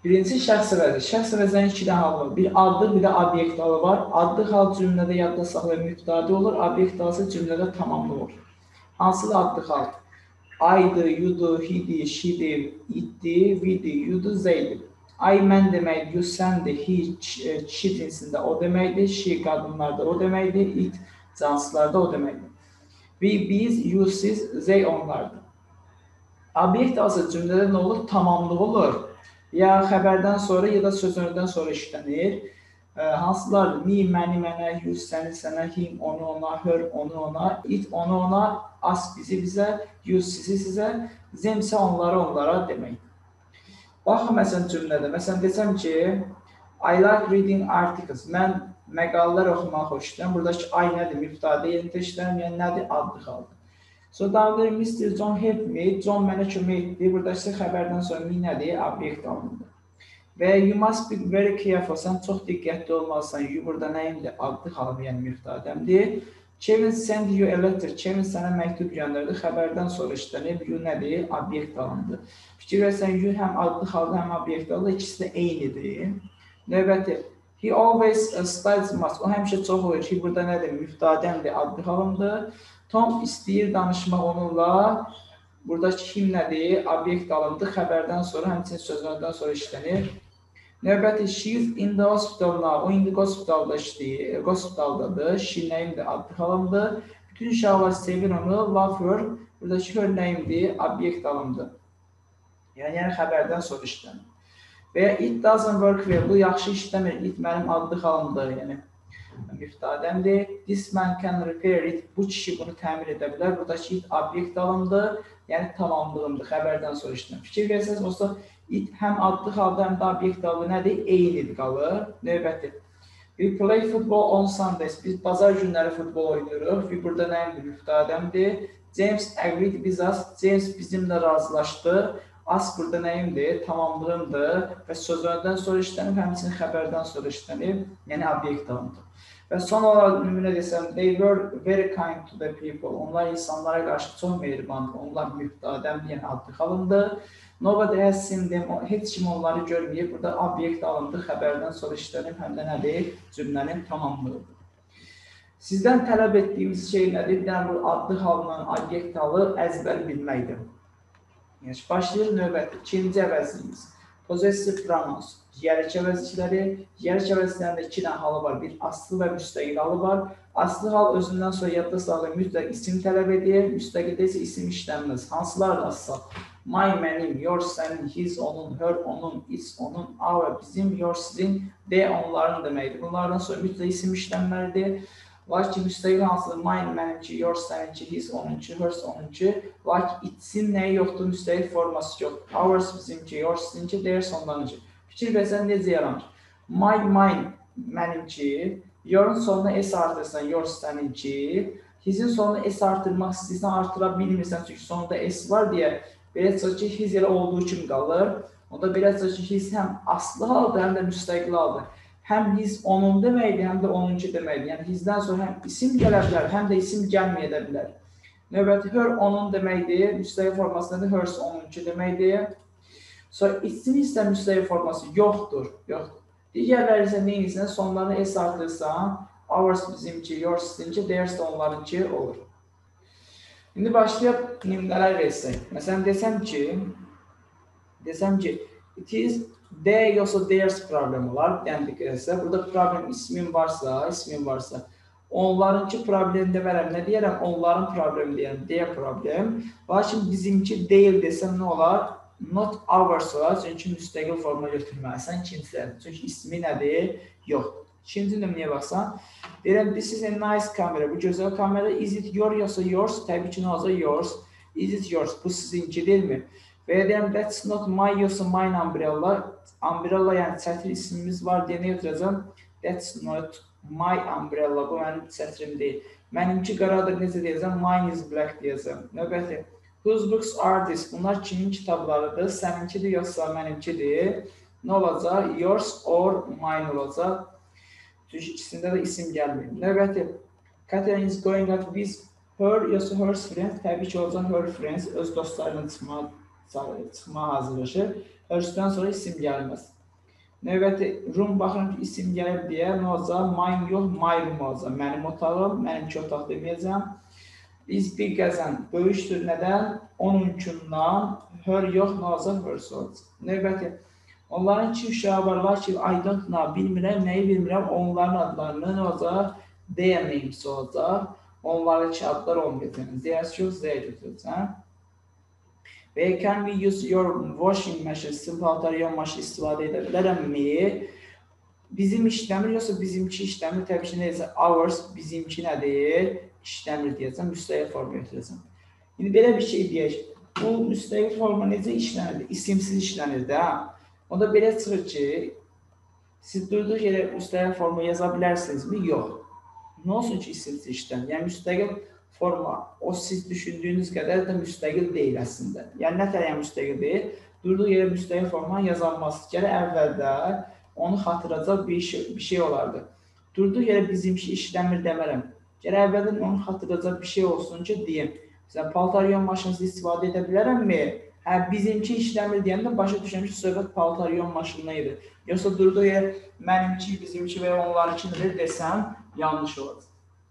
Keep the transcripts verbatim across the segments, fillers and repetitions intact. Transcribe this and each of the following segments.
Birincisi şəxs əvəzi. Şəxs əvəzinin iki dənə halı var. Bir adlı, bir də obyekt halı var. Adlı hal cümlədə yadda saxlayan mübtəda olur, obyekt halı cümlədə tamamlı olur. Hansıdır adlı hal? I'dır, you'dur, he'dir, she'dir, itdir, we'dir, you'dur, they'dir. I mən deməkdir, you səndir, he, she cinsində o deməkdir, she qadınlarda o deməkdir, it cansızlarda o deməkdir. We, biz, you, siz, they onlardır. Obyekt halı cümlədə nə olur? Tamamlı olur. Ya xəbərdən sonra, ya da sözünürdən sonra işlənir. E, hansılardır? Me, məni, mənə, you, səni, sənə, him, onu, ona, her, onu, ona, it, onu, ona, us, bizi, bizə, you, sizi, sizə, them isə onları, onlara demək. Baxın, məsələn, cümlədə. Məsələn, desəm ki, I like reading articles. Mən məqalələr oxumağı xoşlayıram. Buradakı I nədir? Mübtəda yerində işləyirəm, yəni nədir? Adlı xaldır. So, davada mister John help me, John mənə kömək etdi. Burada isə xəbərdən sonra me nədir? Obyekt alındı. Və you must be very careful, sən çox diqqətli olmalısan. You burada nəyimdir? Adlı xalı, yəni mübtədəmdir. Kevin send you a letter. Kevin sənə məktub göndərdi. Xəbərdən sonra işlənib. You nədir? Obyekt alındı. Fikir versən, you həm adlı xalı, həm obyekt alındı. İkisi də eynidir. Növbəti. He always studies math. O həmişə çox olur ki, burada nədir? Mübtədəmdir, adlı xalımdır. Tom istəyir danışmaq onunla. Buradakı kim nədir? Obyekt alındı. Xəbərdən sonra, həmçinin sözlərdən sonra işlənir. Növbəti, she is in the hospital now. O indi hospitalda işləyir. Hospitaldadır. She nəyimdir? Adlı xalımdır. Bütün uşaqlar sevir onu. Love her. Buradakı her nəyimdir? Obyekt alındı. Yəni, yəni xəbərdən sonra işlənir. Və it doesn't work well. Bu yaxşı işləmir. It mənim adlı xalımdır. Yəni, mübtədəmdir. This man can repair it. Bu kişi bunu təmir edə bilər. Buradakı it obyekt alındı. Yəni tamamlığındır. Xəbərdən sonra işlənir. Fikir versəniz, olsa it həm adlı xalda, həm də obyekt aldı nədir? Eynidir qalır. Növbəti. We play football on Sundays. Biz bazar günləri futbol oynuyoruz. We burada nəyimdir? Mübtədəmdir. James agreed with us. James bizimlə razılaşdı. As burada nəyimdir? Tamamlığındır və sözlərdən sonra işlənib, həmçinin xəbərdən sonra işlənib, yəni obyekt alındı. Və son olaraq nümunə desəm, they were very kind to the people. Onlar insanlara qarşı çox mehribandır. Onlar mübtədəmdir, yəni adlı xalındı. Nobody has seen them. Heç kim onları görməyib. Burada obyekt alındı, xəbərdən sonra işlənib, həm də nədir? Cümlənin tamamlığıdır. Sizdən tələb etdiyimiz şey nədir? Yəni, bu adlı xalından obyekt halı əzbər bilməkdir. Yəni, başlayır növbəti, ikinci əvəzliyimiz. Possessive pronouns, yiyəlik əvəzlikləri. Yiyəlik əvəzliklərində iki dənə halı var. Bir aslı və müstəqil halı var. Aslı hal özündən sonra yadda saxlayın, mütləq isim tələb edir. Müstəqildə isə isim işlənməz. Hansılardır aslı? My, mənim, yours, sənin, his, onun, her, onun, its, onun, our, bizim, yours, sizin, they, onların deməkdir. Bunlardan sonra mütləq isim işlənməlidir. Lakin müstəqil hansıdır? Mine, mənimki, yours, səninki, his, onunki, hers, onunki. Lakin itsin nəyi yoxdur? Müstəqil forması yoxdur. Ours, bizimki, yours, sizinki, theirs, onlarınki. Fikir versən, necə yaranır? My, mine, mənimki. Your'un sonuna S artırsan, yours, səninki. His'in sonuna S artırmaq istəyirsən, artıra bilmirsən, çünki sonunda S var deyə. Belə çıxır ki, his elə olduğu kimi qalır. Onda belə çıxır ki, his həm aslı haldır, həm də müstəqil haldır. Həm his onun deməkdir, həm də onunki deməkdir. Yəni, hizdən sonra həm isim gələ bilər, həm də isim gəlməyə də bilər. Növbəti, her onun deməkdir, müstəqil forması nədir? Hers onunki deməkdir. Sonra isim isə müstəqil forması yoxdur, yoxdur. Digərləri isə neyinsə, sonlarını S artırsan, ours bizimki, yours sizinki, theirs də onlarınki olur. İndi başlayaq nümunələr versək. Məsələn, desəm ki, desəm ki, it is they yoxsa theirs problem olar, yəni diqqətsə. Burada problem ismin varsa, ismin varsa, onlarınki problemdə verəm, nə deyərəm? Onların problemi deyərəm, their problem. Lakin bizimki deyil desəm nə olar? Not ours olar, çünki müstəqil forma götürməlisən ikincilərini. Çünki ismi nədir? Yoxdur. İkinci nümunəyə baxsan, deyirəm, this is a nice camera, bu gözəl kamera. Is it your yoxsa yours? Təbii ki, nə olacaq? Yours. Is it yours? Bu sizinki deyilmi? Və deyirəm, that's not my yoxsa mine umbrella. Umbrella, yəni çətir ismimiz var deyə nə götürəcəm? That's not my umbrella, bu mənim çətrim deyil. Mənimki qaradır, necə deyəcəm? Mine is black deyəcəm. Növbəti. Whose books are this? Bunlar kimin kitablarıdır? Səninkidir yoxsa mənimkidir? Nə olacaq? Yours or mine olacaq. Çünki ikisində də isim gəlmir. Növbəti. Catherine is going out with her yoxsa her friends. Təbii ki, olacaq her friends. Öz dostlarının çıxmağa, çıxmağa hazırlaşır. Hers-dən sonra isim gəlməz. Növbəti room baxıram ki, isim gəlib deyə nə olacaq? Mine yox, my room olacaq. Mənim otağım, mənimki otaq deməyəcəm. Is bigger böyükdür nədən? Onunkundan. Her yox, nə olacaq? Hers olacaq. Növbəti. Onların iki uşağı var, lakin I don't know, bilmirəm, nəyi bilmirəm, onların adlarını nə olacaq? Their names olacaq. Onların iki adlar olmayacaq. Theirs yox, their götürəcəm. Ve can we use your washing machine? Sizin paltar yığma maşını istifadə edə bilərəmmi? Bizim işləmir, yoxsa bizimki işləmir? Təbii ki, neysə, ours, bizimki nədir? İşləmir deyəcəm, müstəqil forma götürəcəm. İndi belə bir şey deyək. Bu müstəqil forma necə işlənir? İsimsiz işlənir də. Onda belə çıxır ki, siz durduğu yerə müstəqil forma yaza bilərsinizmi? Yox. Nə olsun ki, isimsiz işlənir? Yəni, müstəqil forma, o siz düşündüyünüz qədər də müstəqil deyil əslində. Yəni, nə tərəyə müstəqil deyil? Durduğu yerə müstəqil forma yazılmaz. Gərək əvvəldə onu xatırlayacaq bir şey, bir şey olardı. Durduğu yerə bizimki işləmir demərəm. Gərək əvvəldən onu xatırlayacaq bir şey olsun ki, deyim. Məsələn, paltar yığma maşınızı istifadə edə bilərəmmi? Hə, bizimki işləmir deyəndə başa düşəm ki, söhbət paltar yığma maşınına idi. Yoxsa durduğu yerə mənimki, bizimki və ya onlarınkidir desəm, yanlış olacaq.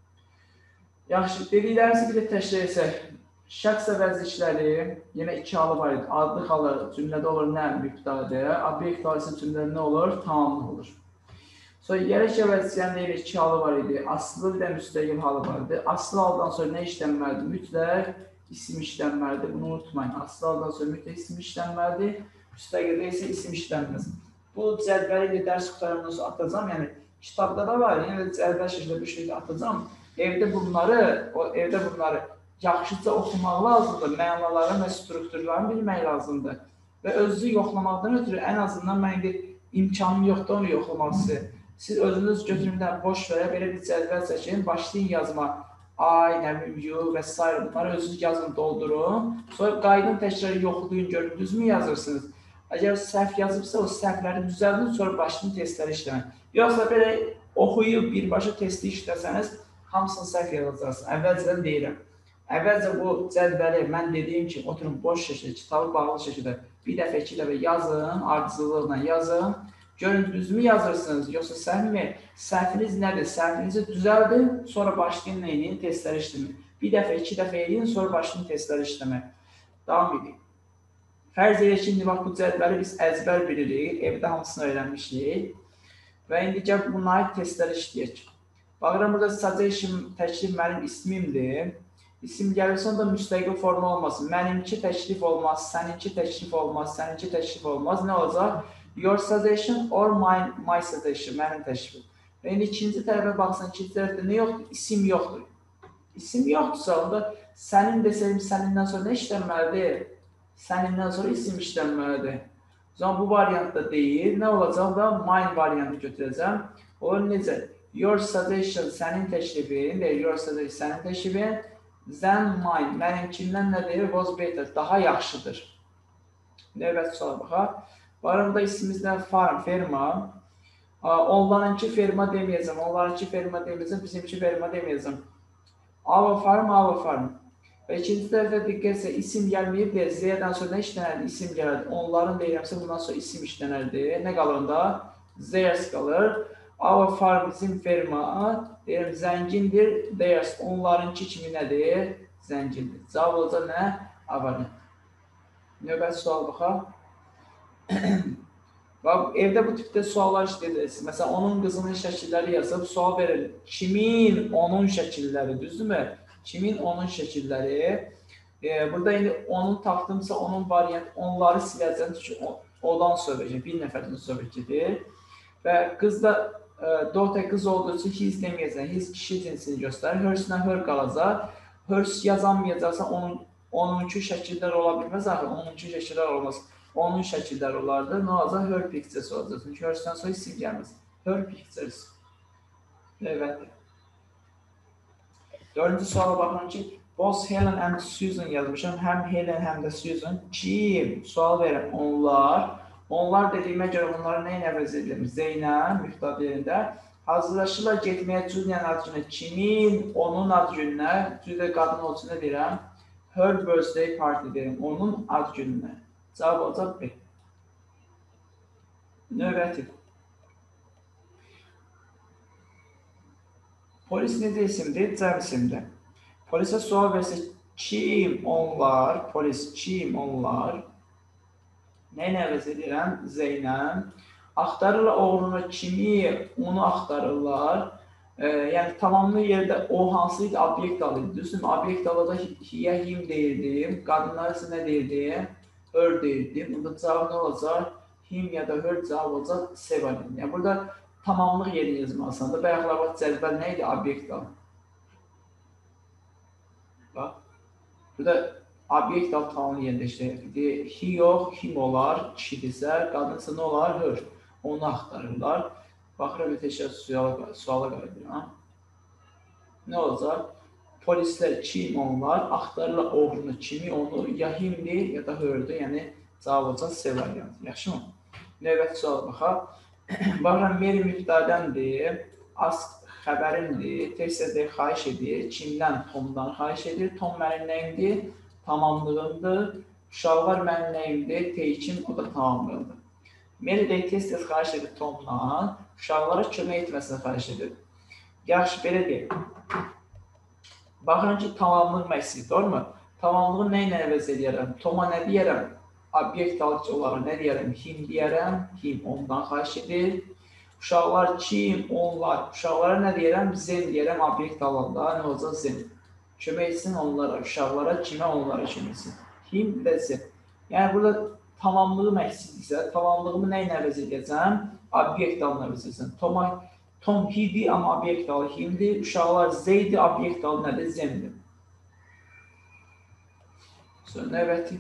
Yaxşı, dediklərimizi bir də təşkil etsək. Şəxs və vəzirlikləri, yenə iki halı var idi. Adlı halı cümlədə olur nə? Mübtədə. Obyekt halı isə cümlədə nə olur? Tamamlı olur. Sonra gərək vəzirliklərin ilə iki halı var idi. Aslı bir də müstəqil halı var idi. Aslı haldan sonra nə işlənməlidir? Mütləq isim işlənməlidir. Bunu unutmayın. Aslı haldan sonra mütləq isim işlənməlidir. Müstəqildə isə isim işlənməz. Bu cədvəli ilə dərs qutarından sonra atacağım. Yəni, kitabda da var. Yəni, cədvəl şəkildə bir şey atacağım. Evdə bunları, o evdə bunları yaxşıca oxumaq lazımdır, mənalarını və strukturlarını bilmək lazımdır. Və özünüzü yoxlamaqdan ötürü ən azından mən imkanım yoxdur onu yoxlamaq sizi. Siz özünüz götürümdən boş verə, belə bir cədvəl çəkin, başlayın yazma. I, nə bilim, you və s. Bunları özünüz yazın, doldurun. Sonra qaydın təkrar yoxlayın, görün, düzmü yazırsınız. Əgər səhv yazıbsa, o səhvləri düzəldin, sonra başlayın testləri işləmək. Yoxsa belə oxuyub birbaşa testi işləsəniz, hamısını səhv yazacaqsınız. Əvvəlcədən deyirəm. Əvvəlcə bu cədvəli mən dediyim ki, oturun boş şəkildə, kitabı bağlı şəkildə bir dəfə, iki dəfə yazın, ardıcılıqla yazın. Görün, düzmü yazırsınız, yoxsa səhvmi? Səhviniz nədir? Səhvinizi düzəldin, sonra başlayın neyini? Testləri işləmək. Bir dəfə, iki dəfə edin, sonra başlayın testləri işləmək. Davam edin. Fərz edək ki, indi bax, bu cədvəli biz əzbər bilirik, evdə hamısını öyrənmişdik. Və indi gəl bunları testləri işləyək. Baxıram, burada suggestion təklif mənim ismimdir. İsim gəlirsə, onda müstəqil forma olmasın. Mənimki təklif olmaz, səninki təklif olmaz, səninki təklif olmaz. Nə olacaq? Your suggestion or my, my suggestion, mənim təklifim. Və indi ikinci tərəfə baxsan, ikinci tərəfdə nə yoxdur? İsim yoxdur. İsim yoxdursa, onda sənin desəyim, sənindən sonra nə işlənməlidir? Sənindən sonra isim işlənməlidir. O zaman bu variantda deyil. Nə olacaq da? Mine variantı götürəcəm. O necə? Your suggestion, sənin təklifin, deyil, your suggestion, sənin təklifin. Then mine, mənimkindən nə deyir? Was better, daha yaxşıdır. Növbəti suala baxaq. Varımda isimizdən farm, ferma. Onlarınki ferma deməyəcəm, onlarınki ferma deməyəcəm, bizimki ferma deməyəcəm. Our farm, our farm. Və ikinci tərəfdə diqqətsə isim gəlməyib deyə Z-dən sonra nə işlənərdi? İsim gələrdi. Onların deyirəmsə bundan sonra isim işlənərdi. Nə qalır onda? Theirs qalır. Our farm, bizim ferma. Deyirəm, zəngindir. Theirs, onlarınki kimi nədir? Zəngindir. Cavab olacaq nə? Avarin. Növbəti sual baxaq. Evdə bu tipdə suallar işləyirsiniz. Məsələn, onun qızının şəkilləri yazıb, sual verir. Kimin onun şəkilləri, düzdürmü? Kimin onun şəkilləri. Burada indi onun tapdımsa, onun variant, onları siləcəm. Çünki odan söhbət, bir nəfərdən söhbət gedir. Və qız da, daughter qız olduğu üçün his deməyəcək, his kişi cinsini göstərir. Hers-lə her qalacaq. Hers yazanmayacaqsa, onunki şəkillər ola bilməz, axı, onunki şəkillər olmaz. Onun şəkilləri olardı. Nə olacaq? Her pictures olacaq. Çünki hers-dən sonra isim gəlməz. Her pictures. Evet. Dördüncü suala baxın ki, both Helen and Susan yazmışam. Həm Helen, həm də Susan. Kim? Sual verin. Onlar. Onlar dediyimə görə bunları nə ilə əvəz edirəm? Zeynə, müftad yerində. Hazırlaşırlar getməyə Julia'nın ad gününə. Kimin? Onun ad gününə. Julia qadın olsun nə deyirəm? Her birthday party deyirəm. Onun ad gününə. Cavab olacaq B. Növbəti. Polis necə isimdir? Cəm isimdir. Polisə sual versə kim onlar? Polis kim onlar? Nəylə əvəz edirəm? Zeynəm. Axtarırlar oğrunu kimi? Onu axtarırlar. E, yəni tamamlı yerdə o hansıydı? Obyekt alıydı. Düzdür mü? Obyekt alıda hiyə him deyirdim. Qadınlar isə nə deyirdim? Hör deyirdim. Burada cavab nə olacaq? Him ya da hör cavab olacaq? Sevalim. Yəni burada tamamlıq yeri yazmalısın. Bayaqlar bax cəzbəl nə idi? Obyekt al. Bax. Burada obyekt al tamamlı yerdə işləyir. Hi yox, him olar. Kişidirsə, qadınsa nə olar? Hör. Onu axtarırlar. Baxıram, ötəşə suala, suala qayıdıram. Nə olacaq? Polislər kim onlar? Axtarırlar oğrunu kimi? Onu ya himdir, ya da hördür. Yəni, cavab olacaq C variantı. Yaxşı mı? Növbəti suala baxaq. Baxıram, Meri mübtədəndir. Az xəbərimdir. Tez-tezdə xahiş edir. Kimdən? Tomdan xahiş edir. Tom mənim nəyimdir? Tamamlığımdır. Uşaqlar mənim nəyimdir? Teykim, o da tamamlığımdır. Meri də tez-tez xahiş edir Tomdan. Uşaqlara kömək etməsini xahiş edir. Yaxşı, belə deyək. Baxıram ki, tamamlıq məqsidi, doğru mu? Tamamlığı nə ilə əvəz edərəm? Toma nə deyərəm? Obyekt alıcı olaraq nə deyərəm? Him deyərəm. Him ondan xahiş edir. Uşaqlar kim? Onlar. Uşaqlara nə deyərəm? Zen deyərəm. Obyekt alanda nə olacaq? Zen. Kömək etsin onlara. Uşaqlara kimə? Onlara kömək etsin. Him və zen. Yəni, burada tamamlığı məqsidirsə, tamamlığımı nə ilə əvəz edəcəm? Obyekt alına əvəz edəcəm. Toma Tom hidi, amma obyekt alı himdir. Uşaqlar zeydi, obyekt alı nədir? Zemdir. Sonra növbəti.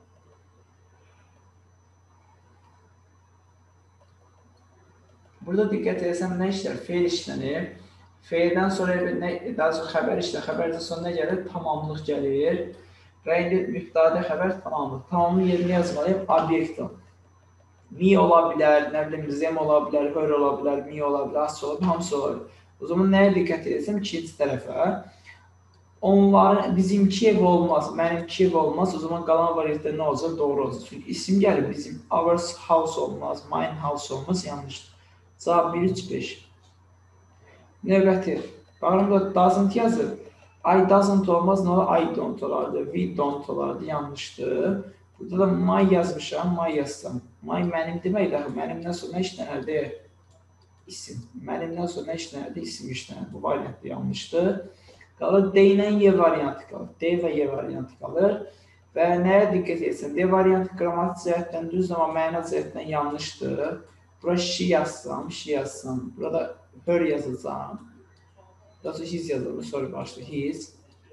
Burada diqqət etsəm nə işlər? Feil işlənir. Feildən sonra daha çox xəbər işlə. Xəbərdən sonra nə gəlir? Tamamlıq gəlir. Və indi mübtədə xəbər tamamlıq. Tamamlıq yerini yazmalıyım. Obyekt al. Mi ola bilər, nə bilim, zem ola bilər, hör ola bilər, mi ola bilər, asıl ola bilər, hamısı ola bilər. O zaman nəyə diqqət edəcəm? İkinci tərəfə. Onların, bizimki ev olmaz, mənimki ev olmaz. O zaman qalan variantda nə olacaq? Doğru olacaq. Çünki isim gəlir, bizim ours house olmaz, mine house olmaz, yanlışdır. Cavab bir üç beş. Növbəti. Baxın, burada doesn't yazır. I doesn't olmaz, nə olar? I don't olardı, we don't olardı, yanlışdır. Burada da my yazmışam, my yazsam. My mənim demək daxı, mənimdən sonra işlənərdi isim. Mənimdən sonra işlənərdi isim işlənərdi. Bu variant yanlışdır. Qalır D ilə Y variantı qalır. D və Y variantı qalır. Və nəyə diqqət etsin? D variantı qrammatik cəhətdən düz, amma məna cəhətdən yanlışdır. Bura she yazsam, she yazsam. Burada her yazacağım. Daha sonra his yazalım. Sorry, başlı his.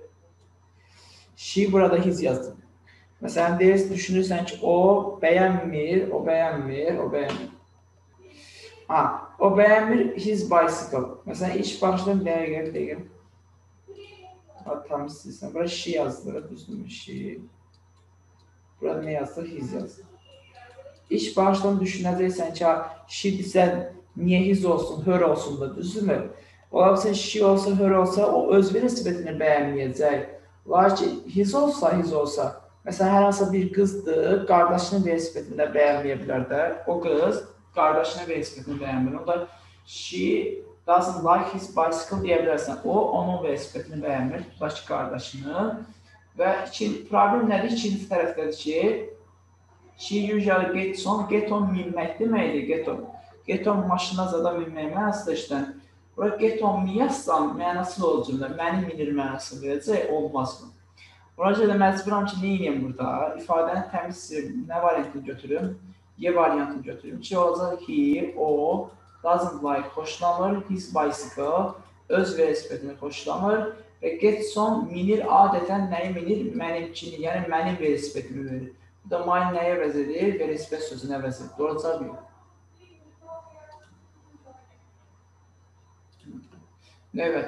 She burada his yazdım. Məsələn, deyirsən, düşünürsən ki, o bəyənmir, o bəyənmir, o bəyənmir. Ha, o bəyənmir his bicycle. Məsələn, ilk başdan dəqiq, dəqiq. Tam istəyirsən. Bura she yazdır, düzdürmü? She. Burada nə yazdır? His yazdır. İlk başdan düşünəcəksən ki, she desən, niyə his olsun, hör olsun da, düzdürmü? Ola bilsən, she olsa, hör olsa, o öz velosipedini bəyənməyəcək. Lakin his olsa, his olsa, məsələn, hər hansı bir qızdır, qardaşının velosipedində bəyənməyə bilər də. O qız qardaşının velosipedini bəyənmir. Onda she doesn't like his bicycle deyə bilərsən. O, onun velosipedini bəyənmir, tutaq ki, qardaşını. Və problem nədir? İkinci tərəfdədir ki, she usually gets on, get on minmək deməkdir, get on. Get on maşına zada minmək mənasıdır işdən. Bura get on mi yazsam, mənası olacaq, məni minir mənası verəcək, olmaz mı? Buna görə də məcburam ki, nə edeyim burada? İfadənin təmiz nə variantını götürüm? Y variantını götürüm ki, olacaq he, o, doesn't like, xoşlanır, his bicycle, öz velosipedini xoşlanır və gets on minir, adətən nəyi minir? Mənimkini, yəni mənim velosipedimi verir. Bu da mine nəyə əvəz edir? Velosiped sözünə əvəz edir. Doğru cavab yox. Evet.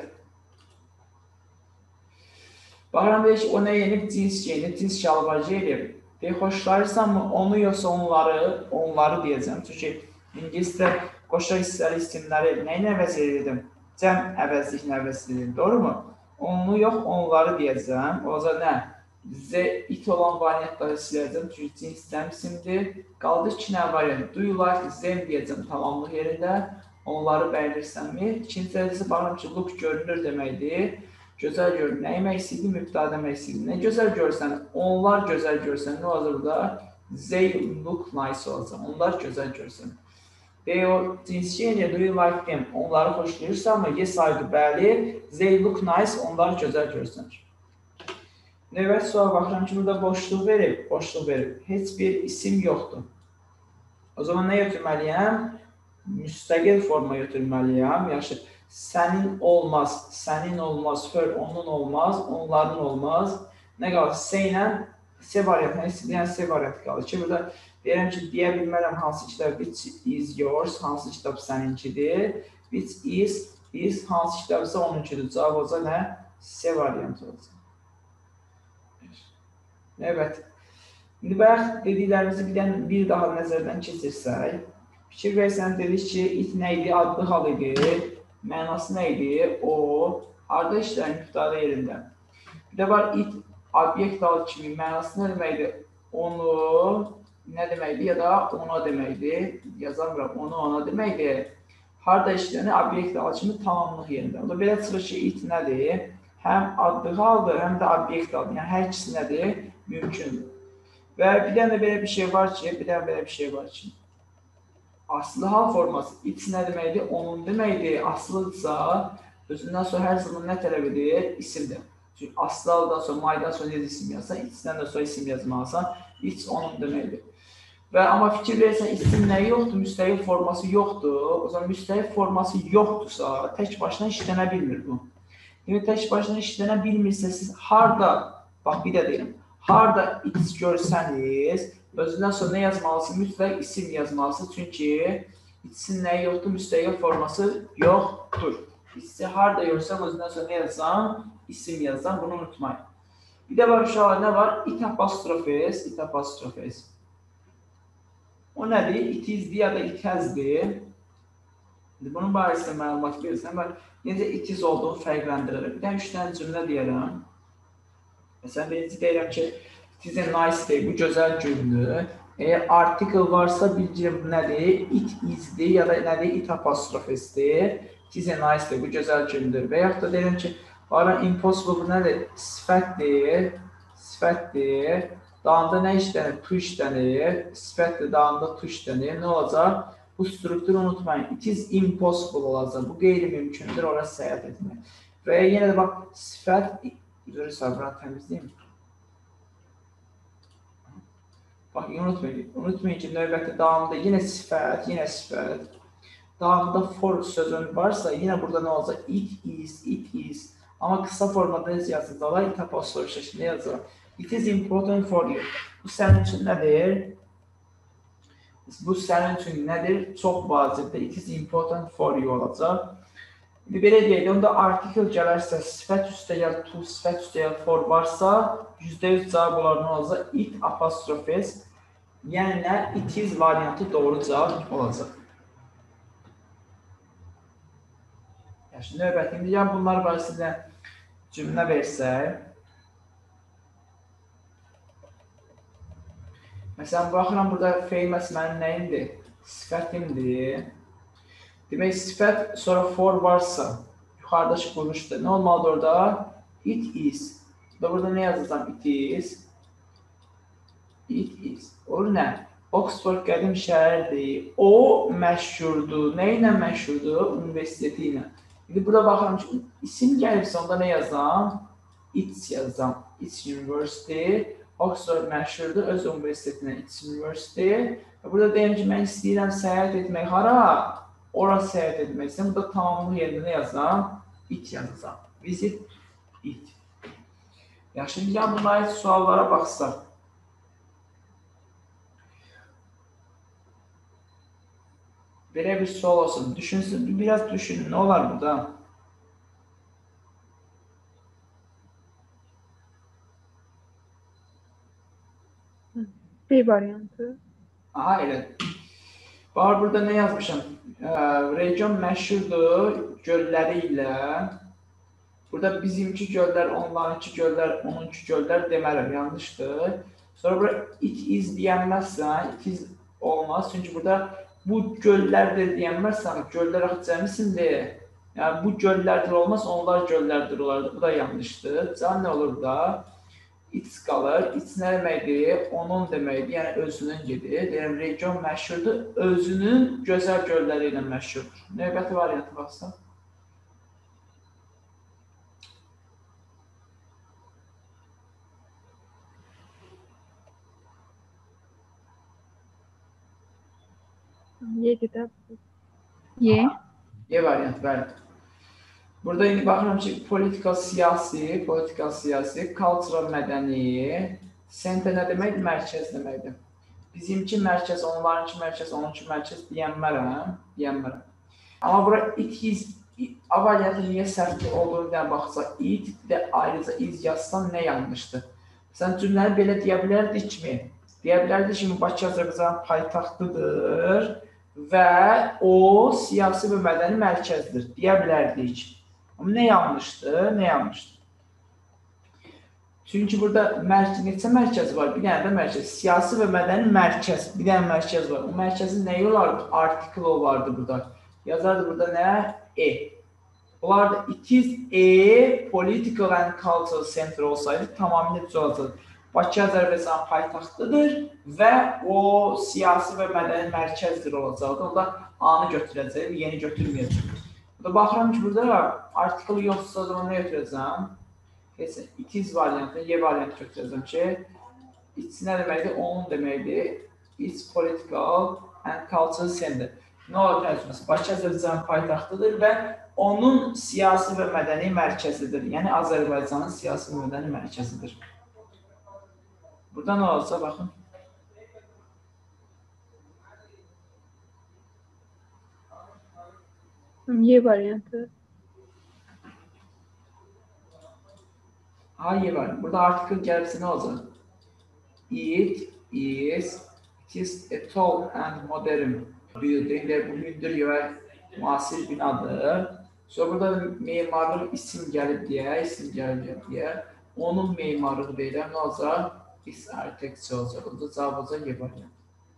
Baxıram deyir ki, o nə yenib? Cins geyinib, cins şalvar geyinib. Deyir, xoşlayırsanmı? Onu yoxsa onları, onları deyəcəm. Çünki ingilisdə qoşa hissəli isimləri nə ilə əvəz edirdim? Cəm əvəzliklə əvəz edirdim. Doğru mu? Onu yox, onları deyəcəm. O zaman nə? Z it olan variantları siləcəm, çünki cinsdən isimdir. Qaldı iki nə variant. Do you like them deyəcəm tamamlıq yerində. Onları bəyənirsənmi? İkinci dərəcəsi baxıram ki, look görünür deməkdir. Gözəl görünür. Nə demək istəyir? Mübtəda demək istəyir. Nə gözəl görsən, onlar gözəl görsən. Nə olacaq burada? They look nice olacaq. Onlar gözəl görsən. They o cinsçi yeniyə do you like them? Onları xoşlayırsanmı? Yes, I do. Bəli. They look nice. Onları gözəl görsən. Növbət sual baxıram ki, burada boşluq verib, boşluq verib. Heç bir isim yoxdur. O zaman nə götürməliyəm? Müstəqil forma götürməliyəm. Yaxşı, sənin olmaz, sənin olmaz, för, onun olmaz, onların olmaz. Nə qalır? S ilə, S variantına istəyən S variantı qalır ki, burada deyirəm ki, deyə bilmərəm hansı kitab, which is yours, hansı kitab səninkidir, which is, is, hansı kitab isə onunkidir. Cavab olacaq nə? S variantı olacaq. Evet. İndi bayaq dediklərimizi bir, bir daha nəzərdən keçirsək, fikir versən dedik ki, it nə idi? Adlı hal idi. Mənası nə idi? O, harda işləyir? Mübtəda yerində. Bir də var it, obyekt hal kimi. Mənası nə deməkdir? Onu, nə deməkdir? Ya da ona deməkdir. Yazamıram, onu ona deməkdir. Harda işləyir? Obyekt hal kimi tamamlıq yerində. O da belə çıxır ki, it nədir? Həm adlı haldır, həm də obyekt haldır. Yəni, hər ikisi nədir? Mümkündür. Və bir dənə belə bir şey var ki, bir dənə belə bir şey var ki, aslı hal forması, it nə deməkdir? Onun deməkdir. Aslıdırsa, özündən sonra hər zaman nə tələb edir? İsimdir. Çünki aslı haldan sonra, maydan sonra necə isim yazsan, itdən də sonra isim yazmalısan, it onun deməkdir. Və amma fikir verirsən, isim nəyi yoxdur? Müstəqil forması yoxdur. O zaman müstəqil forması yoxdursa, tək başına işlənə bilmir bu. Yəni, tək başına işlənə bilmirsə, siz harada, bax bir də deyim, harada it görsəniz, özündən sonra nə yazmalısınız? Mütləq isim yazmalısınız. Çünki itsin nəyi yoxdur? Müstəqil forması yoxdur. İtsi harada görsəm, özündən sonra nə yazsam? İsim yazsam, bunu unutmayın. Bir də var uşaqlar, nə var? It apostrofes, it apostrofes. O nədir? It isdir ya da it has'dir. Bunun barəsində məlumat verirsən və necə it is olduğunu fərqləndirir. Bir də üç dənə cümlə deyərəm. Məsələn, birinci deyirəm ki, it is a nice day, bu gözəl gündür. Eğer article varsa bilgirim bu nədir? It isdir ya da nədir? It apostrofesdir. It is a nice day, bu gözəl gündür. Və yaxud da deyirəm ki, bana impossible bu nədir? Sifətdir, sifətdir. Dağında nə işlənir? Tu işlənir. Sifətdir, dağında tu işlənir. Nə olacaq? Bu strukturu unutmayın. It is impossible olacaq. Bu qeyri-mümkündür, orası səyahət etmək. Və yenə də bax, sifət, üzrü sabran təmizləyim. Bax, unutmayın. Unutmayın ki, növbəti davamında yenə sifət, yenə sifət. Davamında for sözün varsa, yenə burada nə olacaq? It is, it is. Amma qısa formada necə yazılacaq? It apostrof şəklində yazılacaq. It is important for you. Bu sənin üçün nədir? Bu sənin üçün nədir? Çox vacibdir. It is important for you olacaq. Belə deyək, onda artikel gələrsə, sifət üstə gəl, to, sifət üstə gəl, for varsa, yüzdə yüz cavab olar nə olacaq? It apostrofes, yəni nə? It is variantı doğru cavab olacaq. Yaxşı, növbətində, yəni bunlar barəsində cümlə versək. Məsələn, baxıram, burada famous mənim nəyimdir? Sifətimdir. Demək, sifət sonra for varsa, yuxarıdakı quruluşdur. Nə olmalıdır orada? It is. Burada nə yazacağım? It is. It is. O nə? Oxford qədim şəhərdir. O məşhurdur. Nə ilə məşhurdur? Universiteti ilə. İndi burada baxıram ki, isim gəlibsə, onda nə yazacağım? It's yazacağım. It's University. Oxford məşhurdur, öz universitetinə. It's University. Burada deyim ki, mən istəyirəm səyahət etmək. Hara? Ora səyahət etmək istəyirəm. Burada tamamlıq yerində nə yazacağım? It yazacağım. Visit it. Yaxşı, şimdi yəni buna aid suallara baxsaq. Belə bir sual olsun. Düşünsün, biraz düşünün. Nə olar burada? Bir variantı. Aha, elə. Var, burada nə yazmışam? Region məşhurdur gölləri ilə. Burada bizimki göllər, onlarınki göllər, onunki göllər demərəm, yanlışdır. Sonra burada it is deyənməzsən, it is olmaz. Çünki burada bu göllərdir deyənməzsən, göllər axı cəmisindir. Yəni bu göllərdir olmaz, onlar göllərdir olardı. Bu da yanlışdır. Can nə olur da? It's qalır. It's nə deməkdir? Onun deməkdir. Yəni özünün gedir. Deyirəm, region məşhurdur. Özünün gözəl gölləri ilə məşhurdur. Növbəti variantı baxsaq. Yedi də. Y. Y variantı, bəli. Burada indi baxıram ki, political siyasi, political siyasi, cultural mədəni, center nə demək? Mərkəz deməkdir. Bizimki mərkəz, onlarınki mərkəz, onunki mərkəz deyənmərəm, deyənmərəm. Amma bura it is, A variantı niyə səhv olduğunu da baxsa, it də ayrıca iz yazsan nə yanlışdır? Sən cümləni belə deyə bilərdik kimi, deyə bilərdik ki, Bakı Azərbaycanın paytaxtıdır və o siyasi və mədəni mərkəzdir, deyə bilərdik. Amma nə yanlışdır, nə yanlışdır? Çünki burada mərkəz, neçə mərkəz var? Bir dənə də mərkəz, siyasi və mədəni mərkəz, bir dənə mərkəz var. O mərkəzin nəyi olardı? Artikel olardı burada. Yazardı burada nə? E. Olardı it is a political and cultural center olsaydı tamamilə düz olacaqdı. Bakı Azərbaycan paytaxtıdır və o siyasi və mədəni mərkəzdir olacaqdı. Onda A-nı götürəcək, yeni götürməyəcək. Burada baxıram ki, burada artikel yoxsa zaman nə götürəcəm? It is variantı, Y variantı götürəcəm ki, it nə deməkdir? Onun deməkdir. It's political and cultural center. Nə olur tərcüməsi? Bakı Azərbaycanın paytaxtıdır və onun siyasi və mədəni mərkəzidir. Yəni Azərbaycanın siyasi və mədəni mərkəzidir. Burada nə olsa baxın. Y variantı. Ha, Y var. Burada artikel gəlibsə nə olacaq? It is, it is a tall and modern building. Bu hündür və müasir binadır. Sonra burada memarlıq isim gəlib deyə, isim gəlib deyə. Onun memarlığı deyiləm, nə olacaq? Is architecture olacaq. Burada cavab olacaq Y variantı.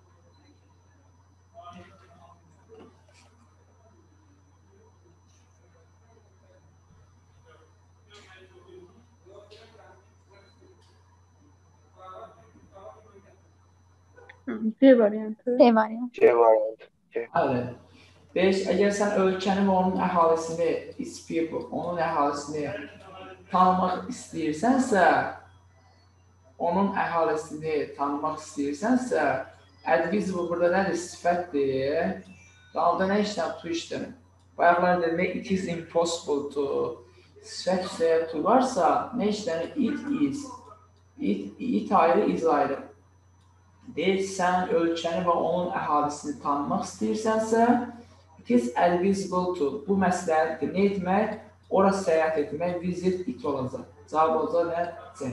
C variantı. D variantı. C variantı. Evet. beş. Əgər sən ölkəni və onun əhalisini, its people, onun əhalisini tanımaq istəyirsənsə, onun əhalisini tanımaq istəyirsənsə, advisable burada nədir? Sifətdir. Dalda nə işləm? To işləm. Bayaqlar demək, it is impossible to. Sifət üstəyə to varsa, nə işləm? It is. It, it ayrı, is ayrı. Deyil, sən ölkəni və onun əhalisini tanımaq istəyirsənsə, it is advisable to. Bu məsləhətdir. Nə etmək? Ora səyahət etmək, visit it olacaq. Cavab olacaq nə? C.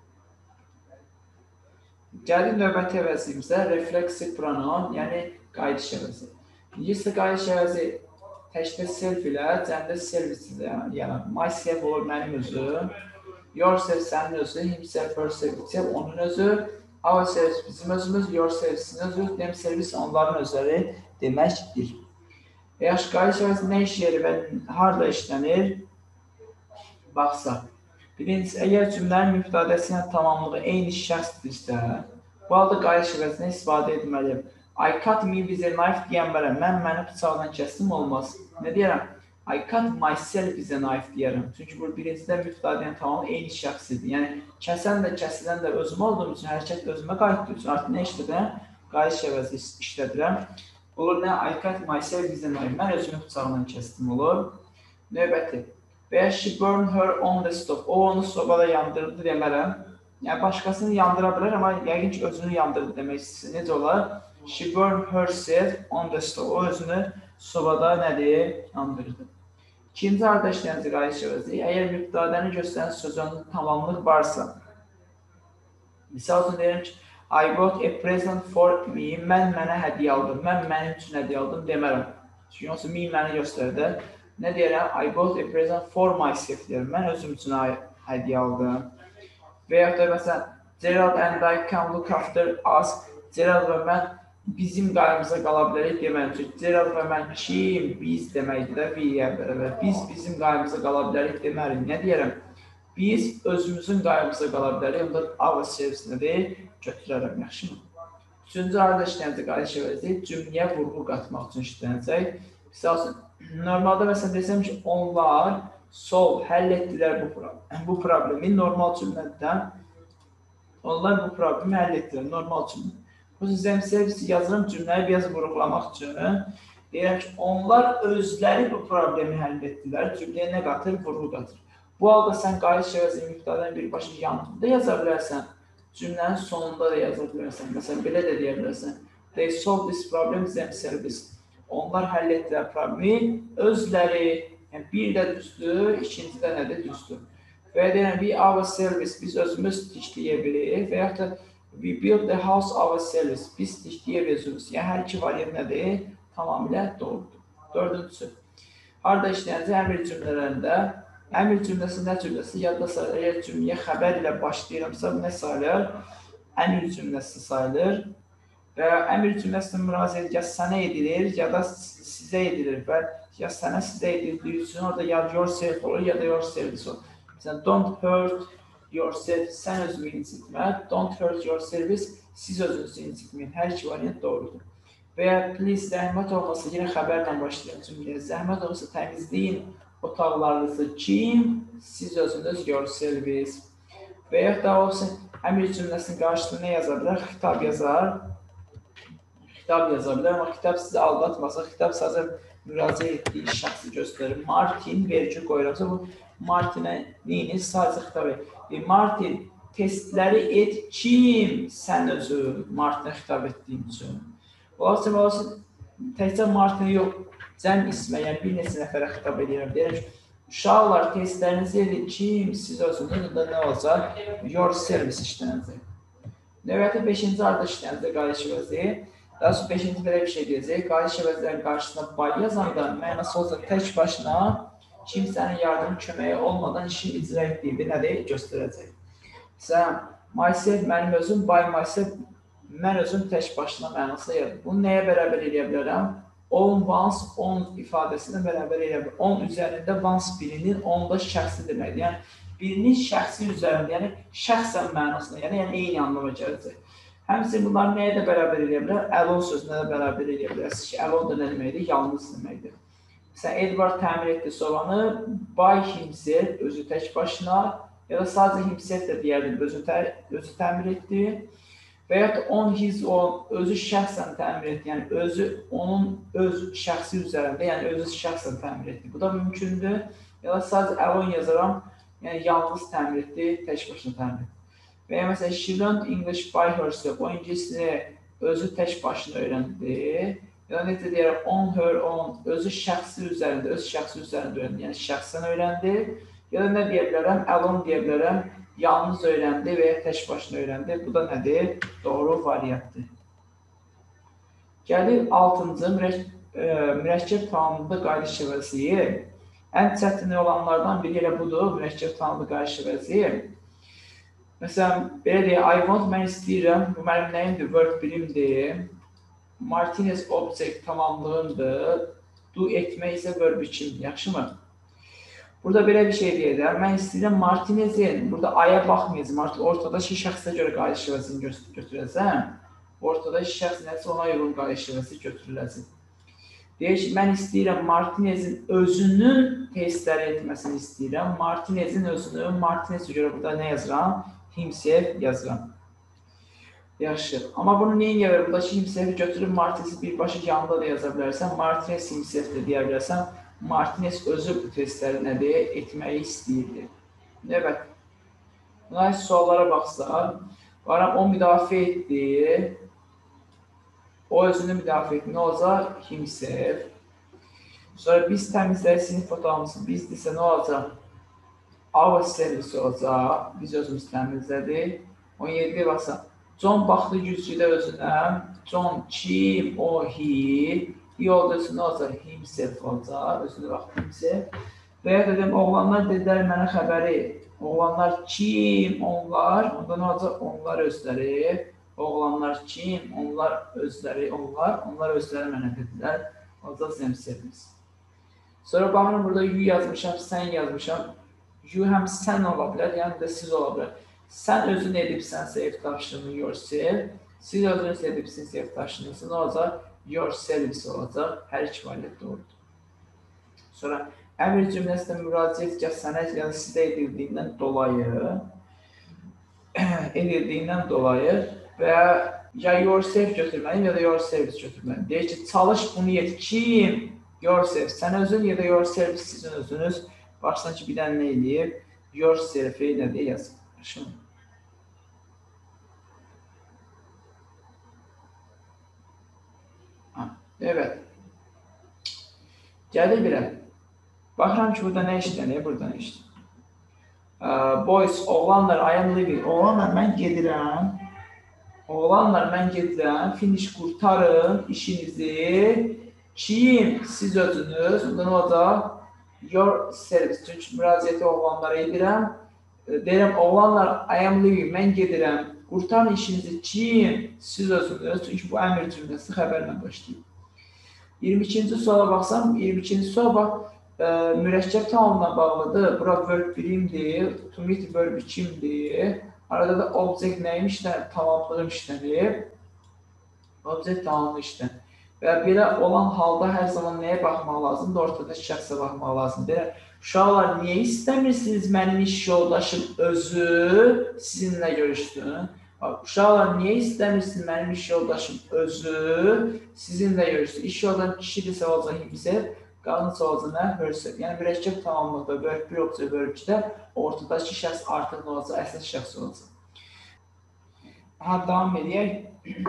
Gəlir növbəti əvəzimizə, refleksiv pronoun, yəni qayıdış əvəzi. İngilizcə qayıdış əvəzi təkdə self ilə, cəmdə servisi yarar. Myself olur mənim özüm, yourself sənin özü, himself, herself, onun özü, ourselves bizim özümüz, yourself sizin özünüz, them servis onların özləri deməkdir. Və yaxşı, qayıdış əvəzi nə iş yeri və harada işlənir? Baxsaq. Birincisi, əgər cümlənin mübtədəsi ilə tamamlığı eyni şəxsdirsə, bu halda qayıdış əvəzindən istifadə etməliyəm. I cut me with a knife deyən bərəm, mən məni bıçaqla kəsdim olmaz. Nə deyərəm? I cut myself with a knife deyərəm. Çünki bu birincidə mübtədənin tamamı eyni şəxsidir. Yəni, kəsən də, kəsilən də özüm olduğum üçün, hərəkət özümə qayıtdığı üçün artıq nə işlədirəm? Qayıdış əvəzi işlədirəm. Olur nə? I cut myself with a knife. Mən özümü bıçaqla kəsdim olur. Növbəti. Və ya she burned her on the stove. O, onu sobada yandırdı demərəm. Yəni, başqasını yandıra bilər, amma yəqin ki, özünü yandırdı demək istəyir. Necə olar? She burned herself on the stove. O, özünü sobada nədir? Yandırdı. İkinci harada işlənəcək qayıdış əvəzi. Əgər mübtədəni göstərən sözünün tamamlıq varsa, misal üçün deyirəm ki, I bought a present for me. Mən mənə hədiyyə aldım. Mən mənim üçün hədiyyə aldım demərəm. Çünki onsuz me məni göstərdi. Nə deyərəm? I bought a present for myself deyərəm. Mən özüm üçün hədiyyə aldım. Və yaxud da məsələn, Gerald and I can look after us. Gerald və mən bizim qayğımıza qala bilərik demək üçün. Gerald və mən kim? Biz deməkdir də, we. Biz bizim qayğımıza qala bilərik deməliyik. Nə deyərəm? Biz özümüzün qayğımıza qala bilərik. Onda ourselves nədir? Götürərəm, yaxşı mı? Üçüncü arada işlənəcək qayış əvəzi cümləyə vurğu qatmaq üçün işlənəcək. Misal normalda məsələn desəm ki, onlar sol həll etdilər bu, bu problemi normal cümlədən. Onlar bu problemi həll etdilər normal cümlə. Bu themselves yazıram cümləyi biraz vurğulamaq üçün. Deyirəm ki, onlar özləri bu problemi həll etdilər. Cümləyə nə qatır? Vurğu qatır. Bu halda sən qayış əvəzi mübtədən birbaşa yanında yaza bilərsən. Cümlənin sonunda da yaza bilərsən. Məsələn, belə də deyə bilərsən. They solved this problem themselves. Onlar həll etdilər problemi özləri. Yəni, bir də düzdür, ikinci də nədir? Düzdür. Və deyirəm, we ourselves, biz özümüz tikləyə bilirik. Və yaxud da we build the house ourselves, biz tikləyə bilirik. Yəni, hər iki variant nədir? Tamamilə doğrudur. Dördüncüsü. Harada işləyəcək əmr cümlələrində? Əmr cümləsi nə cümləsi? Yadda sayılır. Əgər cümləyə xəbər ilə başlayıramsa, nə sayılır? Əmr cümləsi sayılır. Və əmr cümləsinin müraciət ya sənə edilir, ya da sizə edilir. Və ya sənə sizə edildiyi üçün orada ya yourself olur, ya da yourself olur. Məsələn, don't hurt yourself, sən özünü incitmə. Don't hurt yourself, siz özünüzü incitməyin. Hər iki variant doğrudur. Və ya please, zəhmət olmasa, yenə xəbərlə başlayın cümləyə. Zəhmət olmasa təmizləyin otaqlarınızı kim? Siz özünüz yourselves. Və yaxud da olsun, əmr cümləsinin qarşısında nə yaza bilər? Xitab yazar. Xitab yaza bilər, amma xitab sizi aldatmasa, xitab sadəcə müraciət etdiyi şəxsi göstərir. Martin vergi qoyuramsa, bu Martinə neyiniz? Sadəcə xitab edir. Martin, testləri et kim? Sən özü Martinə xitab etdiyin üçün. Olasın, olasın, təkcə Martinə yox, cəm ismə, yəni bir neçə nəfərə xitab edirəm. Deyirəm ki, uşaqlar testlərinizi edin kim? Siz özünüz, da nə olacaq? Yourselves işlənəcək. Növbəti beşinci arada işlənəcək qayış əvəzi. Daha sonra beşinci belə bir şey deyəcək. Qayış əvəzlərin qarşısına bay yazanda mənası olacaq tək başına kimsənin yardım köməyi olmadan işin icra etdiyi bir nədir? Göstərəcək. Məsələn, myself, mənim özüm, by myself, mən özüm tək başına mənasına yazdım. Bunu nəyə bərabər edə bilərəm? On, once, on ifadəsində bərabər edə bilərəm. On üzərində once birinin, onda şəxsi deməkdir. Yəni, birinin şəxsi üzərində, yəni şəxsən mənasına, yəni, yəni eyni anlama gələcək. Həmçinin bunları nəyə də bərabər edə bilər? Alone sözünə də bərabər edə bilərsiniz ki, alone da nə deməkdir? Yalnız deməkdir. Məsələn, Edward təmir etdi sobanı, by himself, özü tək başına, ya da sadəcə himself də deyərdim, özü, tə, özü təmir etdi. Və ya da on his own, özü şəxsən təmir etdi, yəni özü onun öz şəxsi üzərində, yəni özü şəxsən təmir etdi. Bu da mümkündür. Ya da sadəcə alone yazaram, yəni yalnız təmir etdi, tək başına təmir etdi. Və ya məsələn, she learned English by herself, o ingilisini özü tək başına öyrəndi. Ya da necə deyərəm, on her own, özü şəxsi üzərində, öz şəxsi üzərində öyrəndi, yəni şəxsən öyrəndi. Ya da nə deyə bilərəm, alone deyə bilərəm, yalnız öyrəndi və ya tək başına öyrəndi. Bu da nədir? Doğru variantdır. Gəlir altıncı mürəkkəb tanımlı qayış əvəzi. Ən çətin olanlardan biri elə budur, mürəkkəb tanımlı qayış əvəzi. Məsələn, belə deyək, I want, mən istəyirəm, bu mənim nəyimdir? Verb birimdir. Martinez object tamamlığındır. Do etmək isə verb ikimdir. Yaxşı mı? Burada belə bir şey deyəcəm. Mən istəyirəm Martinezin, burada aya baxmayacağım. Artıq ortadakı şəxsə görə qayış əvəzini götürəcəm. Ortadakı şəxs nəsə ona uyğun qayış əvəzi götürüləcək. Deyək ki, mən istəyirəm Martinezin özünün testləri etməsini istəyirəm. Martinezin özünü, Martinezə görə burada nə yazıram? Himself yazıram. Yaxşı. Amma bunu neyin gəlir? Buradakı himselfi götürüb Martinezi birbaşa yanında da yaza bilərsən. Martinez himself də deyə bilərsən. Martinez özü bu testləri nədir? Etməyi istəyirdi. Evet. Buna suallara baxsaq. Varam o müdafiə etdi. O özünü müdafiə etdi. Nə olacaq? Himself. Sonra biz təmizləyik sinif otağımızı. Biz desə nə olacaq? Our service olacaq. Biz özümüz təmizlədik. on yeddi baxsaq. John baxdı güzgüdə özünə. John kim? O, he. yolda özünü olacaq himself olacaq. Özünü bax himself. Və ya dedim, oğlanlar dedilər mənə xəbəri. Oğlanlar kim? Onlar. Onda nə olacaq? Onlar özləri. Oğlanlar kim? Onlar özləri. Onlar. Onlar özləri mənə dedilər. Olacaq themselves. Sonra baxın, burada you yazmışam, sən yazmışam. You həm sən ola bilər, yəni də siz ola bilər. Sən özün edibsənsə ev daşını yourself. Siz özünüz edibsinizsə ev daşınızı nə olacaq? Yourselves olacaq. Hər iki variant doğrudur. Sonra əmr cümləsində müraciət sənə ya da sizə edildiyindən dolayı edildiyindən dolayı və ya yourself götürməliyim ya da yourselves götürməliyim. Deyir ki, çalış bunu yet. Kim? Yourself. Sən özün ya da yourself sizin özünüz. Başdan ki, bir dənə nə eləyib? Yourself-i nə deyə yazın. Şimdi. Ha, evet. Gəlir birə. Baxıram ki, burada nə işlənir? Burada nə işlənir? Uh, boys, oğlanlar, I am leaving. Oğlanlar, mən gedirəm. Oğlanlar, mən gedirəm. Finish, qurtarın işinizi. Kim? Siz özünüz. Burada nə olacaq? Your service. Çünki müraciəti oğlanlara edirəm. Deyirəm, oğlanlar, I am leaving. Mən gedirəm. Qurtarın işinizi. Kim? Siz özünüz. Çünki bu əmr cümləsi xəbərlə başlayır. iyirmi ikinci suala baxsam, iyirmi ikinci suala bax, e, mürəkkəb tamamla bağlıdır. Bura verb birimdir, to meet verb ikimdir. Arada da object nəyim işlənir? Tamamlığım işlənir. Object tamamlı işlənir. Və belə olan halda hər zaman nəyə baxmaq lazımdır? Ortada şəxsə baxmaq lazımdır. Uşaqlar, niyə istəmirsiniz mənim iş yoldaşım özü sizinlə görüşsün? Uşaqlar, niyə istəmirsiniz mənim iş yoldaşım özü sizinlə görüşsün? İş yoldaşım kişidirsə olacaq himself, qadınsa olacaq nə? Herself. Yəni, mürəkkəb tamamlıqda, verb bir olacaq, verb ikidə ortadakı şəxs artıq nə olacaq? Əsas şəxs olacaq. Aha, davam edək.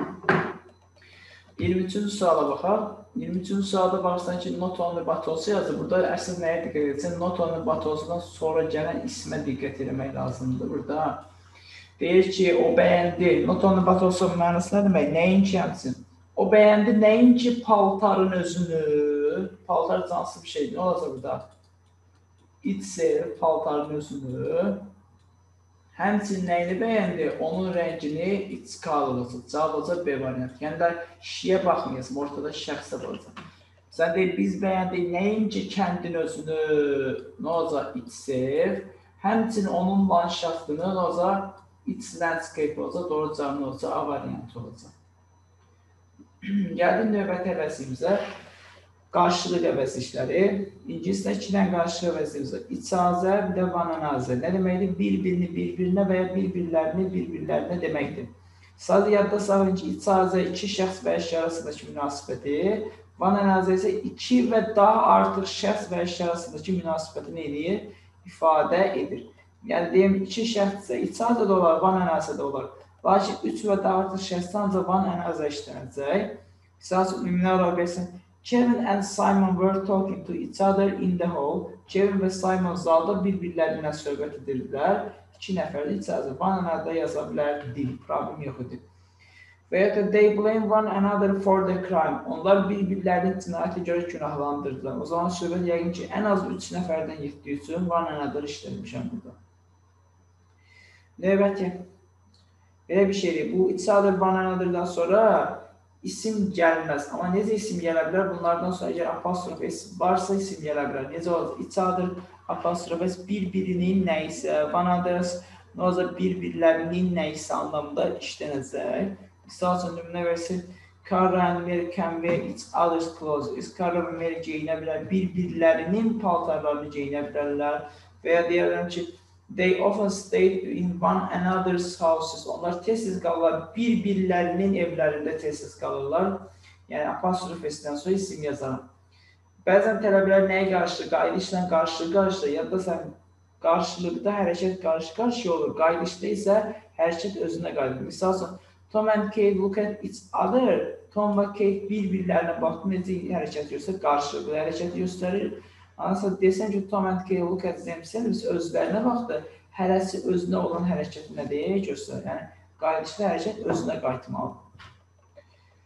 iyirmi üçüncü suala baxaq. iyirmi üçüncü sualda baxırsan ki, not on the bottles yazır. Burada əsas nəyə diqqət edəcəksən? Not on the bottles'dan sonra gələn ismə diqqət etmək lazımdır burada. Deyir ki, o bəyəndi. Not on the bottles'ın mənası nə demək? Nəinki həmsin? O bəyəndi nəinki paltarın özünü. Paltar cansız bir şeydir. Nə olacaq burada? İtself paltarın özünü. Həmçinin nəyini bəyəndi? Onun rəngini it's color olacaq. Cavab olacaq B variantı. Yəni də kişiyə baxmayasın, ortada şəxsə olacaq. Sən deyil, biz bəyəndik nəinki kəndin özünü, nə olacaq? Itself. Həmçinin onun landşaftını, nə olacaq? It's landscape olacaq. Doğru cavab nə olacaq? A variantı olacaq. Gəldik növbəti əvəzimizə. Qarşılıq əvəzlikləri. İngiliscə iki dənə qarşılıq əvəzimiz var. İcazə, bir də vananazə. Nə deməkdir? Bir-birini bir-birinə və ya bir-birlərini bir-birlərinə deməkdir. Sadəcə yadda saxlayın ki, icazə iki şəxs və əşya arasındakı münasibəti, vananazə isə iki və daha artıq şəxs və əşya arasındakı münasibəti nə edir? İfadə edir. Yəni, deyim, iki şəxssə icazə də olar, vananazə də olar. Lakin üç və daha artıq şəxsdə ancaq vananazə işlənəcək. Sadəcə, ümumi olaraq versin. Kevin and Simon were talking to each other in the hall. Kevin və Simon zalda bir-birlərinə söhbət edirdilər. İki nəfərli icazə. One another yaza bilərdi, problem yox idi. Və ya da they blame one another for the crime. Onlar bir-birlərini cinayətə görə günahlandırdılar. O zaman söhbət yəqin ki, ən az üç nəfərdən getdiyi üçün one another işlənmişəm burada. Növbəti. Belə bir şeydir. Bu icazə one another'dan sonra isim gəlməz. Amma necə isim gələ bilər? Bunlardan sonra əgər apostrof S varsa isim gələ bilər. Necə olacaq? İçadır apostrof S bir-birinin nəyisə, vanadır, nə olacaq? Bir-birlərinin nəyisə anlamında işlənəcək. Misal üçün, nümunə versin, Carla and Mary can wear each other's clothes. Carla və Mary geyinə bilər. Bir-birlərinin paltarlarını geyinə bilərlər. Və ya deyərəm ki, they often stayed in one another's houses. Onlar tez-tez qalırlar. Bir-birlərinin evlərində tez-tez qalırlar. Yəni, apostrof S-dən sonra isim yazarım. Bəzən tələbələr nəyə qarşılıq? Qayda işlə qarşılıq qarşılıq. Yadda sən qarşılıqda hərəkət qarşı-qarşıya olur. Qayda işlə isə hərəkət özünə qaydır. Misal üçün, Tom and Kate look at each other. Tom və Kate bir-birlərinə baxdı. Necə hərəkət göstərir? Qarşılıqlı hərəkət göstərir. Anasa desəm ki, Tom and Kate look at themselves özlərinə baxdı. Hərəsi özünə olan hərəkəti nə deyə göstərir? Yəni, qayıdışlı hərəkət özünə qayıtmalıdır.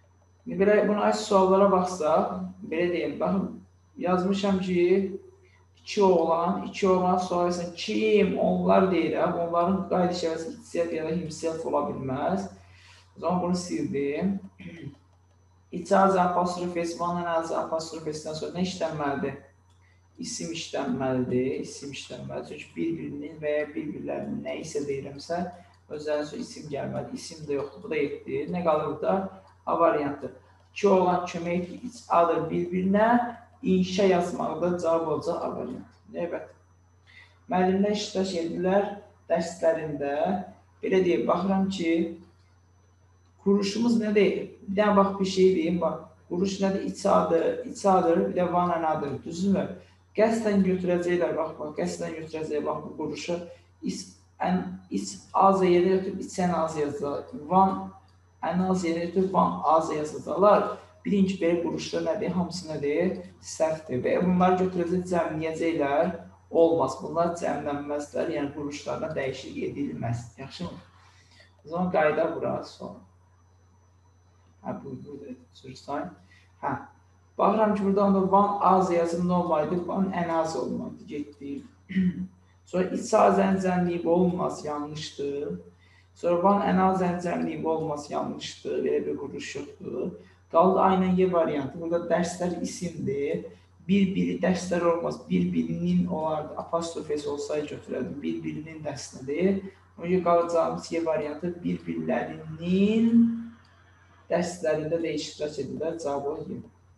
Belə bunu aç suallara baxsaq, belə deyim, baxın, yazmışam ki, iki oğlan, iki oğlan sual etsin, kim, onlar deyirəm, onların qayda şəbəsi içsiyyət ya da himsiyyət ola bilməz. O zaman bunu sildim. İcazə apostrof S, van ənazə apostrof S-dən sonra nə işlənməlidir? İsim işlənməlidir, isim işlənməlidir. Çünki bir-birinin və ya bir-birlərinin nə isə deyirəmsə, özlərinin sonra isim gəlməlidir. İsim də yoxdur, bu da yetdir. Nə qalır burada? A variantı. İki olan kömək adır bir-birinə, inşa yazmaqda cavab olacaq A variantı. Evet. Müəllimlər iştirak edirlər dərslərində. Belə deyək, baxıram ki, quruşumuz nədir? Bir dənə bax bir şey deyim, bax. Quruş nədir? İçadır, içadır, bir də van ənadır, düzmü? Qəsdən götürəcəklər, bax, bax, qəsdən götürəcəklər, bax, bu quruşu. İç az yerə götürüb, içən az yazacaqlar. Van ənaz yerə götürüb, van az yazacaqlar. Birinci belə quruşlar nədir? Hamısı nədir? Səhvdir. Və bunları götürəcək cəmləyəcəklər. Olmaz. Bunlar cəmlənməzlər, yəni quruşlarına dəyişiklik edilməz. Yaxşı mı? O zaman qayda bura son. Hə, bu, bu da sürüsay. Hə. Baxıram ki, burada onda van az yazım olmalıydı, van ən az olmalıydı, getdi. Sonra iç az əncəmliyib olmaz, yanlışdır. Sonra van ən az əncəmliyib olmaz, yanlışdır, belə bir quruş yoxdur. Qaldı aynen Y variantı, burada dərslər isimdir. Bir-biri dərslər olmaz, bir-birinin olardı, apostrof S olsaydı götürərdim, bir-birinin dərslidir. O yüzden qalacağımız Y variantı bir-birlərinin dərslərində də iştirak edirlər, cavab olur.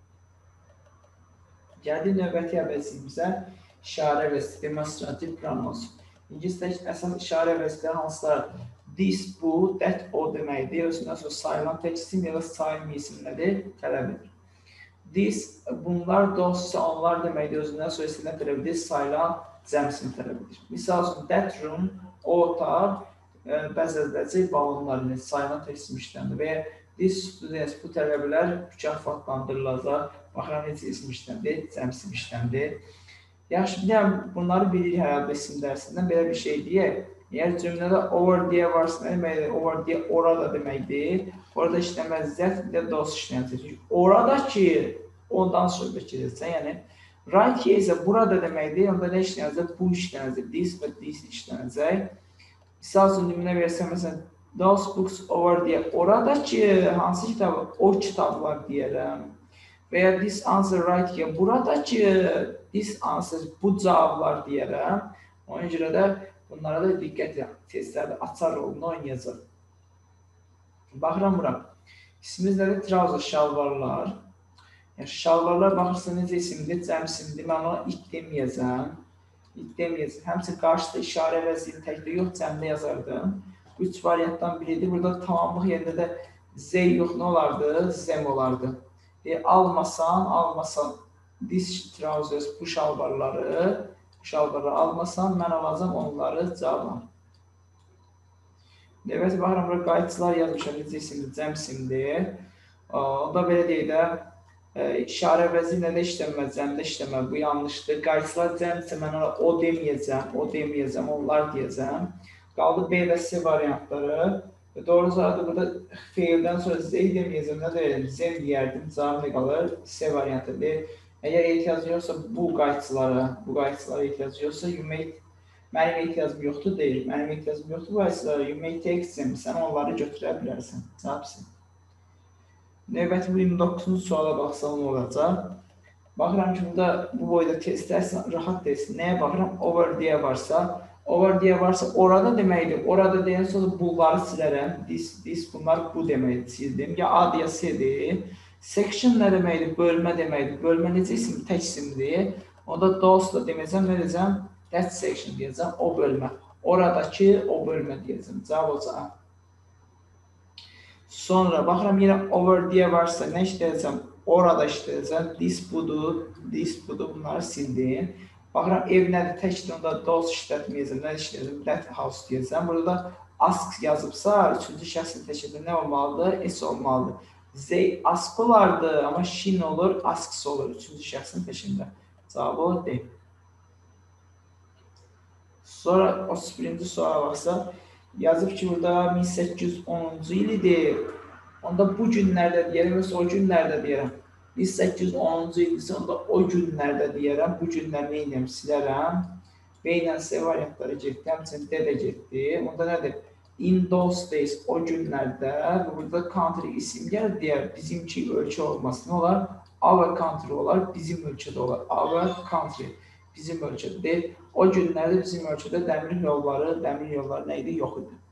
Gəldi növbəti əvəzimizə işarə əvəzi, demonstrativ pronouns. İngiliscə əsas işarə əvəzləri hansılar? This, bu, that, o deməkdir. Özündən sonra sayılan tək isim ya da sayılmı isimləri tələb edir. This, bunlar, those isə onlar deməkdir. Özündən sonra isimlər tələb edir. Sayılan cəm ismi tələb edir. Misal üçün, that room, o otaq, bəzədəcək balonlarını sayılan tək isim işləndir. Və this students, bu tələbələr mükafatlandırılacaq. Baxıram, necə isim işləndir, cəm isim işləndir. Yaxşı, bir də bunları bilirik həyatda isim dərsindən, belə bir şey deyək. Eğer cümlədə over deyə varsa, nə deməkdir? Over deyə orada deməkdir. Orada işləməz zət, bir də dos işlənəcək. Orada ki, ondan söhbət gedirsən, yəni right here isə burada deməkdir. Onda nə işlənəcək? Bu işlənəcək. This və this işlənəcək. Misal üçün nümunə versən, məsələn, those books over deyə orada ki, hansı kitabı? O kitablar deyərəm. Və ya this answer right here, burada ki, this answer, bu cavablar deyərəm. Ona görə də bunlara da diqqət edin. Testlərdə açar rolunu oynayacaq. Baxıram bura. İsmimiz nədir? Trouser, şalvarlar. Yəni, şalvarlar baxırsa necə isimdir? Cəm isimdir. Mən ona it deməyəcəm. İt deməyəcəm. Həmçin qarşıda işarə əvəzi təkdə yox, cəmdə yazardım. Bu üç variantdan biridir. Burada tamamlıq yerində də Z yox, nə olardı? Zem olardı. E, almasan, almasan, this trousers, bu şalvarları, şalvarları almasan, mən alacağım onları cavab. Evet, baxıram, burada qayıtçılar yazmışam, necə isimdir, cəm isimdir. O da belə deyək də, e, işarə əvəzi ilə də işləməz, cəmdə işləməz, bu yanlışdır. Qayıtçılar cəmdirsə, mən ona o deməyəcəm, o deməyəcəm, onlar deyəcəm. Qaldı B və C variantları. Doğru cavabı burada feildən sonra Z deməyəcəm, nə deyəcəm, zem deyərdim, cavab nə qalır? C variantıdır. Əgər ehtiyacı yoxsa bu qayıtçılara, bu qayıtçılara ehtiyacı yoxsa, you may, mənim ehtiyacım yoxdur deyil, mənim ehtiyacım yoxdur bu qayıtçılara, you may take them, sən onları götürə bilərsən, cavabsın. Növbəti bu iyirmi doqquzuncu suala baxsam nə olacaq? Baxıram ki, burada bu boyda test dərsən, rahat test, nəyə baxıram? Over deyə varsa, over deyə varsa orada deməkdir. Orada deyən sonra bunları silərəm. This, this, bunlar bu deməkdir. Sildim. Ya A deyə C-dir. Section nə deməkdir? Bölmə deməkdir. Bölmə necə isim? Tək isimdir. Onda those da deməyəcəm. Nə deyəcəm? That section deyəcəm. O bölmə. Oradakı o bölmə deyəcəm. Cavab olacaq. Sonra baxıram yenə over deyə varsa nə işləyəcəm? Orada işləyəcəm. This budur. This budur. Bunları sildim. Baxıram, ev nədir? Təkdir, onda those işlətməyəcəm, nə işləyəcəm? That house deyəcəm. Burada ask yazıbsa, üçüncü şəxsin təkində nə olmalıdır? S olmalıdır. Z ask olardı, amma shin olur, asks olur. Üçüncü şəxsin təkində. Cavabı o deyil. Sonra otuz birinci suala baxsa, yazıb ki, burada min səkkiz yüz onuncu il idi. Onda bu günlərdə deyərəm, yoxsa o günlərdə deyərəm. bin səkkiz yüz onuncu ildirsə, onda o günlərdə deyərəm. Bu günlər nə edirəm? Silərəm. B ilə C variantları getdi, həmçinin D də getdi. Onda nədir? In those days, o günlərdə, burada country isim gəlir deyər, bizimki ölkə olmaz. Nə olar? Our country olar, bizim ölkədə olar. Our country, bizim ölkədə deyil. O günlərdə bizim ölkədə dəmir yolları, dəmir yolları nə idi? Yox idi.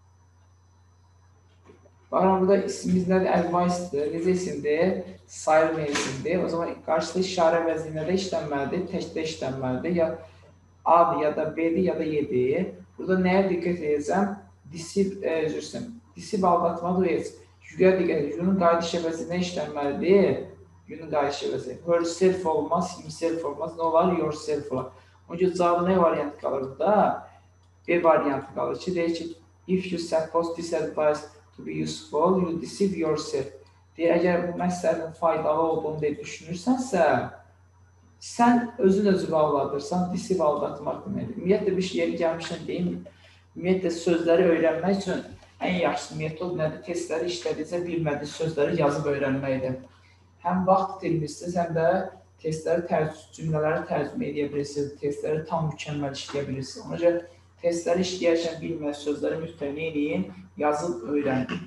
Baxın, burada ismimiz nədir? Advice-dir. Necə isimdir? Sayılmayan isimdir. O zaman qarşıda işarə vəziyyətində işlənməlidir, təkdə işlənməlidir. Ya A-dır, ya da B-dir, ya da Y-dir. Burada nəyə diqqət edəcəm? Deceive, e, üzrsən. Deceive aldatmadır, heç. Yüqə diqqət edəcəm. Yunun qayıt şəbəsindən işlənməlidir. Yunun qayıt şəbəsi. Herself olmaz, himself olmaz. Nə olar? Yourself olar. Onun üçün cavabı nə variantı qalır burada? B variantı qalır ki, deyir ki, if you suppose this advice to be useful, you deceive yourself. Deyir, əgər bu məsələnin faydalı olduğunu deyib düşünürsənsə, sən özün özünü aldadırsan, deceive aldatmaq deməkdir. Ümumiyyətlə, bir şey yeri gəlmişdən deyim, ümumiyyətlə, sözləri öyrənmək üçün ən yaxşı metod nədir? Testləri işlədikcə bilmədiyi sözləri yazıb öyrənməkdir. Həm vaxt itirmişsiniz, həm də testləri, cümlələri tərcümə edə bilirsiniz, testləri tam mükəmməl işləyə bilirsiniz. Ona görə testləri işləyərkən bilmədiyi sözləri mütləq eləyin, yazıb öyrənin.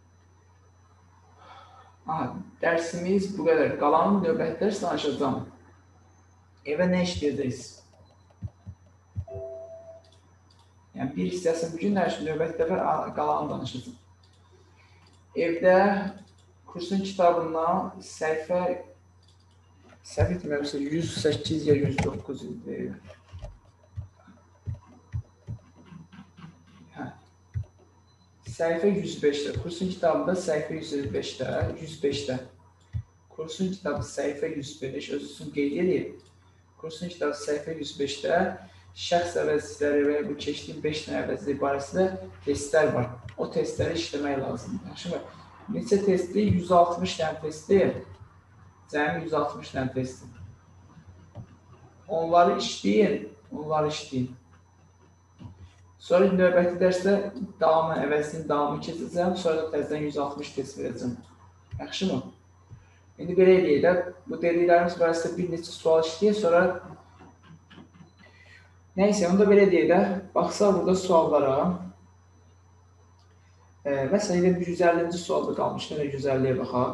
Dərsimiz bu qədər. Qalan növbəti dərs danışacağım. Evə nə işləyəcəksiniz? Yəni, bir hissəsini bugün dərsin, növbəti dəfə qalanı danışacağım. Evdə kursun kitabından səhifə səhv etmirəmsə yüz səkkiz ya yüz doqquz idi. Hə. Səhifə yüz beşdə. Kursun kitabında səhifə yüz beşdə, yüz beşdə. Kursun kitabı səhifə yüz beş, öz üçün qeyd edib. Kursun kitabı səhifə yüz beşdə şəxs əvəzlikləri və bu keçdiyim beş dənə əvəzlik barəsində testlər var. O testləri işləmək lazımdır. Yaxşı mı? Neçə testi? yüz altmış dənə testi. Cəmi yüz altmış dənə testi. Onları işləyin, onları işləyin. Sonra növbəti dərsdə davamı, əvəzliyin davamı keçəcəm, sonra da təzədən yüz altmış test verəcəm. Yaxşı mı? İndi belə eləyək də, bu dediklərimiz barəsində bir neçə sual işləyək, sonra nəysə, onu da belə deyək də, baxsaq burada suallara. E, məsələn, yüz əllinci sualda qalmış, nə yüz əlliyə baxaq.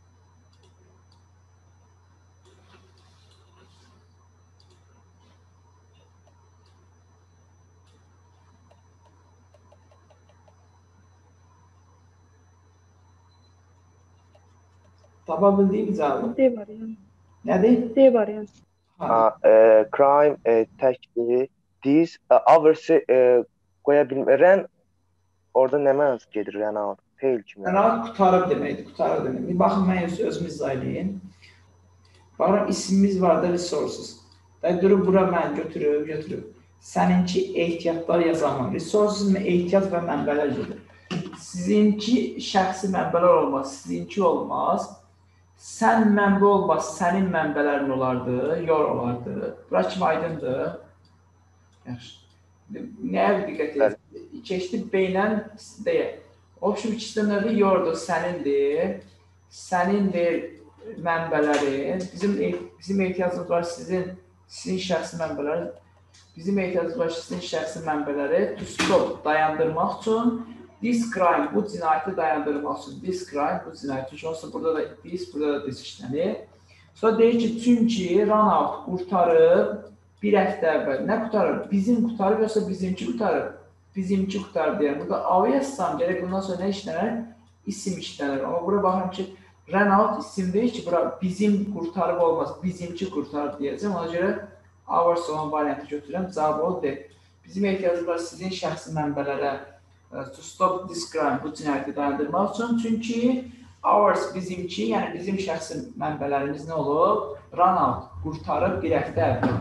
Tapa bildiyim cavabı. D variantı. Nədir? D variantı. Ha, e, crime e, təkliyi, this, e, hours e, qoya bilmərən, orada nə mənası gedir, Renault, fail kimi. Renault qutarıb deməkdir, qutarıb deməkdir. Baxın, mən özümü izah edeyim. Baxın, ismimiz var da resources. Durub, bura mən götürüb, götürüb. Səninki ehtiyatlar yazamam. Resources ehtiyat və mənbələr gedir. Sizinki şəxsi mənbələr olmaz, sizinki olmaz. Sən mənbə olmaz, sənin mənbələrin olardı, yor olardı. Bura kimi aydındır. Yaxşı. Nəyə diqqət edin? Keçdi B ilə D-yə. Option ikisi nədir? Yordur, sənindir. Sənindir mənbələri. Bizim, bizim ehtiyacımız var sizin, sizin şəxsi mənbələri. Bizim ehtiyacımız var sizin şəxsi mənbələri. To stop, dayandırmaq üçün. This crime, bu cinayəti dayandırmaq üçün. This crime, bu cinayəti. Çünki burada da this, burada da this işlənir. Sonra deyir ki, çünki Renault qurtarıb bir həftə əvvəl. Nə qurtarıb? Bizim qurtarıb, yoxsa bizimki qurtarıb? Bizimki qurtarıb deyəm. Burada A yazsam, gələk bundan sonra nə işlənər? İsim işlənir. Amma bura baxın ki, Renault isim deyir ki, bura bizim qurtarıb olmaz, bizimki qurtarıb deyəcəm. Ona görə A varsa olan variantı götürürəm. Cavab o deyil. Bizim ehtiyacımız var sizin şəxsi mənbələrə. To stop this crime, bu cinayəti dayandırmaq üçün. Çünki ours bizimki, yəni bizim şəxsi mənbələrimiz nə olub? Renault qurtarıb bir həftə əvvəl.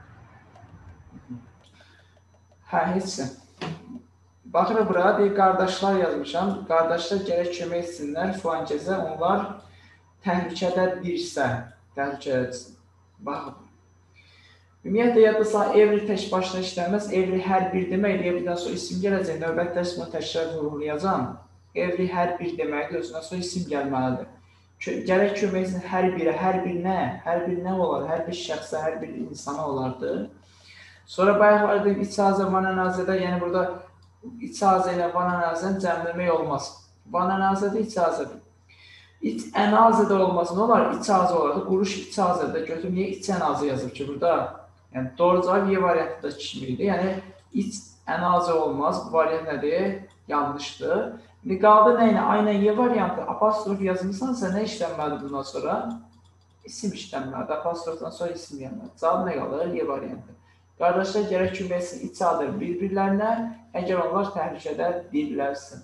Hə, heçsə. Baxırıq bura, deyir, qardaşlar yazmışam. Qardaşlar gərək kömək etsinlər filan kəsə. Onlar təhlükədədirsə, təhlükədədirsə. Baxın. Ümumiyyətlə, yadda every tək başına işlənməz. Every hər bir demək, everydən sonra isim gələcək. Növbət dərs bunu təkrar vurğulayacağım. Every hər bir deməkdir, özündən sonra isim gəlməlidir. Kö- Gərək köməkçinin hər biri, hər bir nə, hər bir nə olar, hər bir şəxsə, hər bir insana olardı. Sonra bayaq var dedim, icazə vananazədə, yəni burada icazə ilə vananazəni cəmləmək olmaz. Vananazədə icazədir. İç ənazədə olmaz, nə olar? İcazə olardı, quruş icazədə götürüb, niyə iç ənazə yazıb ki burada? Yəni doğru cavab Y variantında kimi idi. Yəni iç ənazə olmaz, bu variant nədir? Yanlışdır. İndi qaldı nə ilə? Aynen Y variantı. Apostrof yazılsansa nə işlənməlidir bundan sonra? İsim işlənməlidir. Apostrofdan sonra isim yanmalıdır. Cavab nə qalır? Y variantı. Qardaşlar gərək küməsin içadır bir-birlərinə, əgər onlar təhlükədə deyirlərsin.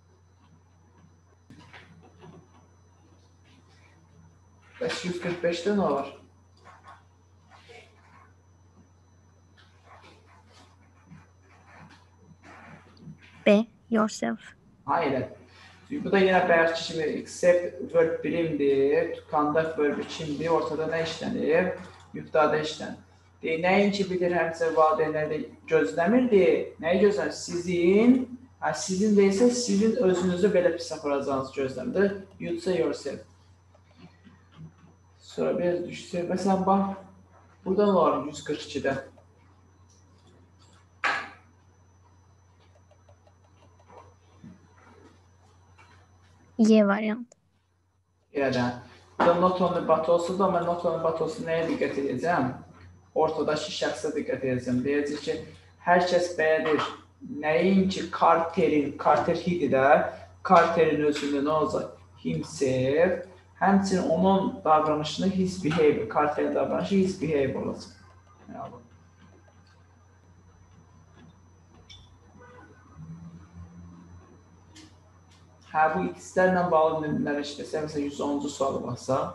Bəs yüz qırx beşdə nə var? B. Yourself. Hayır. Bu da yine bayaqki kimi except verb birimdir, conduct verbi kimdir, ortada nə işlənir? Mübtada işlənir. Deyir, nəinki bilir həmçə valideynləri gözləmirdi. Nəyi gözləmir? Sizin, hə, sizin deyilsə, sizin özünüzü belə pis aparacağınızı gözləmir. You say yourself. Sonra biraz düşsək. Məsələn, bax, burada nə var yüz qırx ikidə? Y variant. Yerdən. Burada not on the but olsa da, mən not on the but olsa nəyə diqqət edəcəm? Ortadakı şəxsə diqqət edəcəm. Deyəcək ki, hər kəs bəyədir. Nəinki Carterin, Carter hidi də, Carterin özündə nə olacaq? Himself. Həmçinin onun davranışını his behavior, Carterin davranışı his behavior olacaq. Yəni, hə, bu ikislərlə bağlı nümunələr işləsə, məsələn, yüz onuncu sualı baxsaq.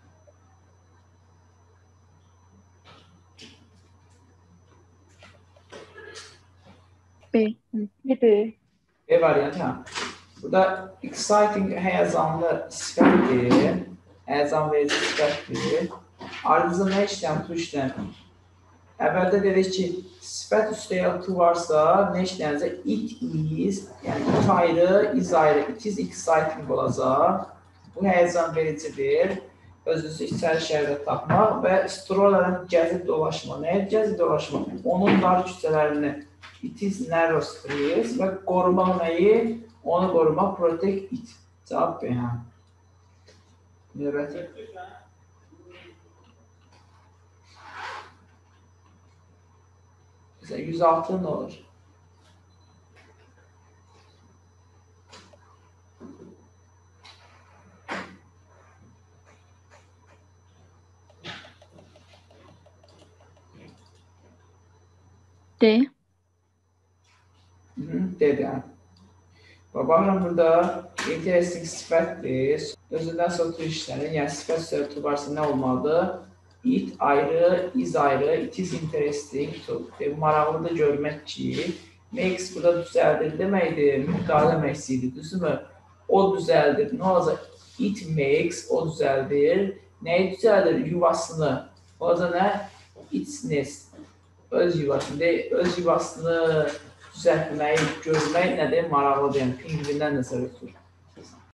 B. B. B variantı, hə. Burada exciting həyəcanlı sifətdir, həyəcan verici sifətdir. Ardınca nə işləm, tu işləm? Əvvəldə dedik ki, sifət üstə ya tu varsa, nə işlənəcək? It is, yəni it ayrı, is ayrı, it is exciting olacaq. Bu həyəcan vericidir. Özünüzü içəri şəhərdə tapmaq və strolaların gəzib dolaşma. Nəyə gəzib dolaşma? Onun dar küçələrini it is narrow streets və qorumaq nəyi? Onu qorumaq, protect it. Cavab B, hə. Növbəti. Məsələn, yüz altı nə olur? D. Dedi, hə. Baxın, burada interesting sifətdir. Özündən sonra tu işlənir. Yəni, sifət üzrə tu varsa nə olmalıdır? It ayrı, is ayrı, it is interesting. Maraqlıdır görmək ki, makes burada düzəldir deməkdir, müqalə demək istəyir, düzdürmü? O düzəldir, nə olacaq? It makes, o düzəldir. Nəyi düzəldir? Yuvasını. Olacaq nə? Its nest. Öz yuvasını, öz yuvasını düzəltmək, görmək nədir? Maraqlıdır, yəni pingvindən nəsə ötür.